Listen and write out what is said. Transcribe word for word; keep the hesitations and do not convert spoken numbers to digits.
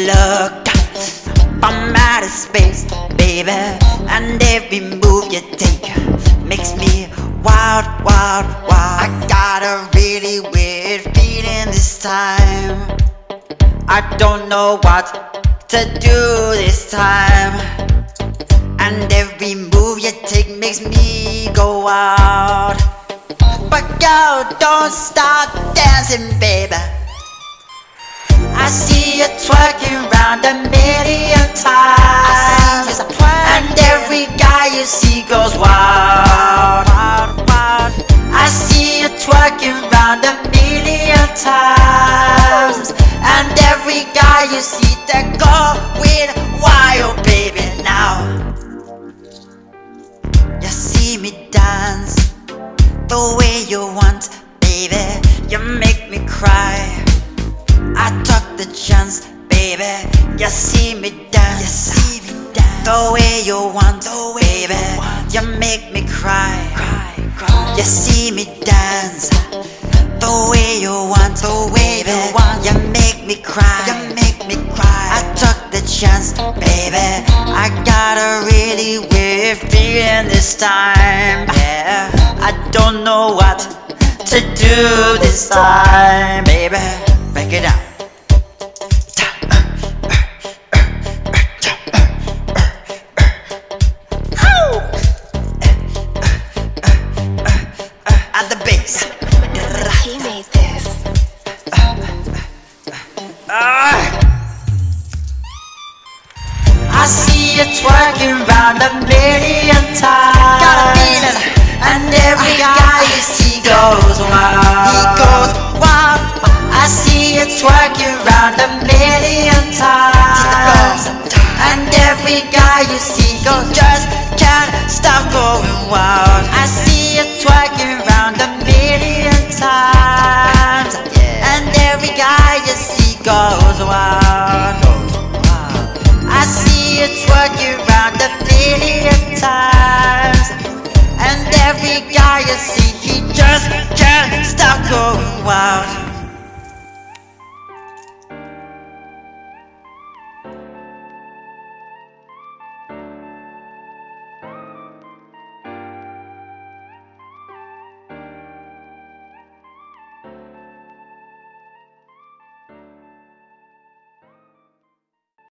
look from outer space, baby, and every move you take makes me wild, wild, wild. I got a really weird feeling this time. I don't know what to do this time, and every move you take makes me go wild. But girl, don't stop dancing, baby. I see you twerking round a million times, and every guy you see goes wild, wild, wild. I see you twerking round a million times, and every guy you see they're going wild, baby. Now you see me dance the way you want, baby. You make me cry. I took the chance, baby. You see me dance, you see me dance the way you want, the way baby. You, want. You make me cry. cry, cry. You see me dance the way you want, the way you want. You make me cry. You make me cry. I took the chance, baby. I got a really weird feeling this time. Yeah, I don't know what to do this time, baby. Break it down. At the bass. He made this. I see you twerking round a million times. Got a feeling, and every guy you see goes wild. He goes wild. I see you twerking round a million times, and every guy you see goes just can't stop going wild. I see you twerking round a million times, and every guy you see goes wild. I see you twerking round a million times, and every guy you see he just can't stop going wild.